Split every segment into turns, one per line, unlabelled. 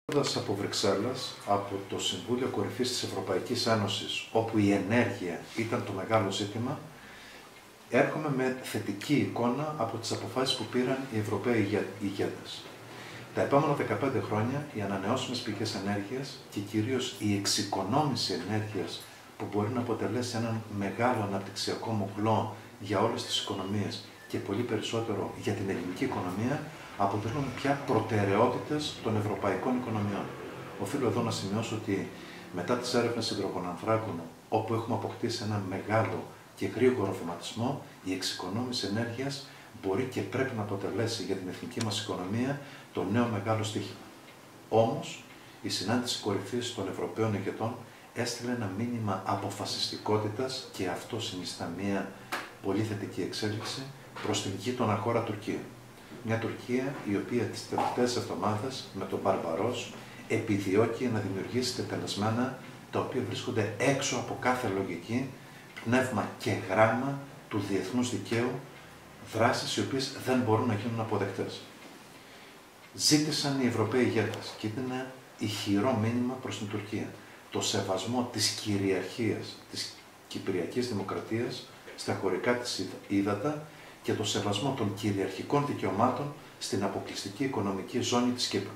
Από Βρυξέλλες, από το Συμβούλιο Κορυφής της Ευρωπαϊκής Ένωσης, όπου η ενέργεια ήταν το μεγάλο ζήτημα, έρχομαι με θετική εικόνα από τις αποφάσεις που πήραν οι Ευρωπαίοι ηγέτες. Τα επόμενα 15 χρόνια οι ανανεώσιμες πηγές ενέργειας και κυρίως η εξοικονόμηση ενέργειας που μπορεί να αποτελέσει έναν μεγάλο αναπτυξιακό μοχλό για όλες τις οικονομίες και πολύ περισσότερο για την ελληνική οικονομία, αποτελούν πια προτεραιότητες των ευρωπαϊκών οικονομιών. Οφείλω εδώ να σημειώσω ότι μετά τις έρευνες υδρογονανθράκων, όπου έχουμε αποκτήσει έναν μεγάλο και γρήγορο βηματισμό, η εξοικονόμηση ενέργειας μπορεί και πρέπει να αποτελέσει για την εθνική μας οικονομία το νέο μεγάλο στοίχημα. Όμως, η συνάντηση κορυφής των Ευρωπαίων ηγετών έστειλε ένα μήνυμα αποφασιστικότητας και αυτό συνιστά μια πολύ θετική εξέλιξη προς την γείτονα χώρα Τουρκία. Μια Τουρκία η οποία τις τελευταίες εβδομάδες με τον Μπαρμπαρός επιδιώκει να δημιουργήσει τετελεσμένα τα οποία βρίσκονται έξω από κάθε λογική, πνεύμα και γράμμα του διεθνούς δικαίου, δράσεις οι οποίες δεν μπορούν να γίνουν αποδεκτές. Ζήτησαν οι Ευρωπαίοι ηγέτες και ήταν ηχηρό μήνυμα προς την Τουρκία το σεβασμό της κυριαρχίας της Κυπριακής Δημοκρατίας στα χωρικά της ύδατα και το σεβασμό των κυριαρχικών δικαιωμάτων στην αποκλειστική οικονομική ζώνη της Κύπρου.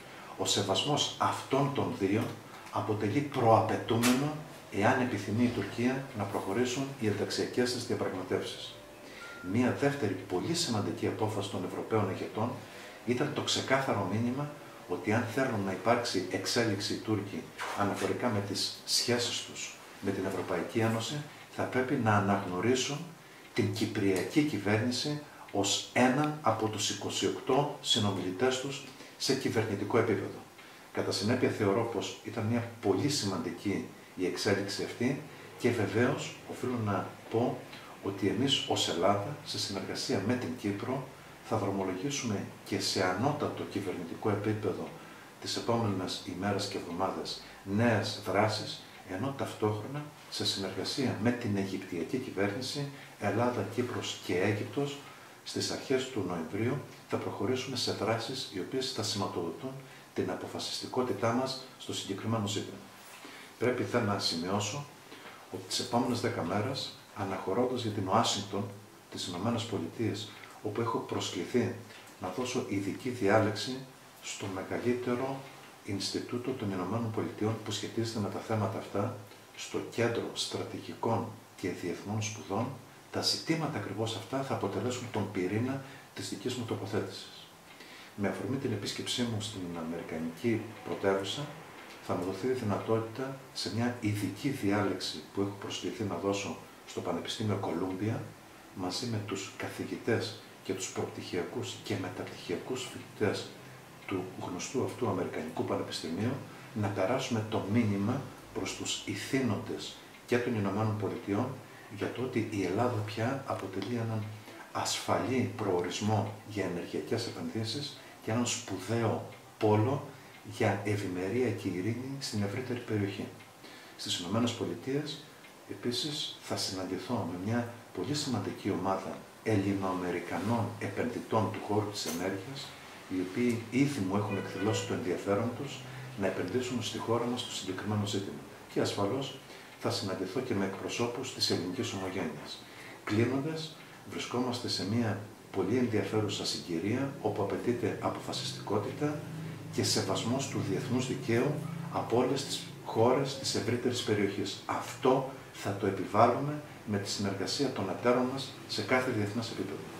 Ο σεβασμός αυτών των δύο αποτελεί προαπαιτούμενο εάν επιθυμεί η Τουρκία να προχωρήσουν οι ενταξιακές της διαπραγματεύσεις. Μία δεύτερη πολύ σημαντική απόφαση των Ευρωπαίων ηγετών ήταν το ξεκάθαρο μήνυμα ότι αν θέλουν να υπάρξει εξέλιξη οι Τούρκοι αναφορικά με τις σχέσεις τους με την Ευρωπαϊκή Ένωση, θα πρέπει να αναγνωρίσουν την Κυπριακή κυβέρνηση ως έναν από τους 28 συνομιλητές τους σε κυβερνητικό επίπεδο. Κατά συνέπεια θεωρώ πως ήταν μια πολύ σημαντική η εξέλιξη αυτή και βεβαίως οφείλω να πω ότι εμείς ως Ελλάδα, σε συνεργασία με την Κύπρο, θα δρομολογήσουμε και σε ανώτατο κυβερνητικό επίπεδο τις επόμενες ημέρες και εβδομάδες νέες δράσεις, ενώ ταυτόχρονα σε συνεργασία με την Αιγυπτιακή κυβέρνηση, Ελλάδα, Κύπρος και Αίγυπτος, στις αρχές του Νοεμβρίου θα προχωρήσουμε σε δράσεις οι οποίες θα σηματοδοτούν την αποφασιστικότητά μας στο συγκεκριμένο ζήτημα. Πρέπει να σημειώσω ότι τις επόμενες 10 μέρες, αναχωρώντας για την Ουάσιγκτον, τις ΗΠΑ, όπου έχω προσκληθεί να δώσω ειδική διάλεξη στο μεγαλύτερο Ινστιτούτο των ΗΠΑ που σχετίζεται με τα θέματα αυτά, στο Κέντρο Στρατηγικών και Διεθνών Σπουδών, τα ζητήματα ακριβώς αυτά θα αποτελέσουν τον πυρήνα της δικής μου τοποθέτησης. Με αφορμή την επίσκεψή μου στην Αμερικανική πρωτεύουσα, θα μου δοθεί δυνατότητα σε μια ειδική διάλεξη που έχω προσκληθεί να δώσω στο Πανεπιστήμιο Κολούμπια, μαζί με τους καθηγητές και τους προπτυχιακούς και μεταπτυχιακούς φοιτητές του γνωστού αυτού Αμερικανικού Πανεπιστημίου, να περάσουμε το μήνυμα προς τους ηθήνοντες και των Ηνωμένων Πολιτειών για το ότι η Ελλάδα πια αποτελεί έναν ασφαλή προορισμό για ενεργειακές επενδύσεις και έναν σπουδαίο πόλο για ευημερία και ειρήνη στην ευρύτερη περιοχή. Στις Ηνωμένες Πολιτείες επίσης θα συναντηθώ με μια πολύ σημαντική ομάδα Ελληνοαμερικανών επενδυτών του χώρου της ενέργειας, οι οποίοι ήδη μου έχουν εκδηλώσει το ενδιαφέρον τους να επενδύσουν στη χώρα μας στο συγκεκριμένο ζήτημα. Και ασφαλώς θα συναντηθώ και με εκπροσώπους της ελληνικής ομογένειας. Κλείνοντας, βρισκόμαστε σε μια πολύ ενδιαφέρουσα συγκυρία, όπου απαιτείται αποφασιστικότητα και σεβασμός του διεθνούς δικαίου από όλες τις χώρες της ευρύτερης περιοχής. Αυτό θα το επιβάλλουμε με τη συνεργασία των εταίρων μας σε κάθε διεθνές επίπεδο.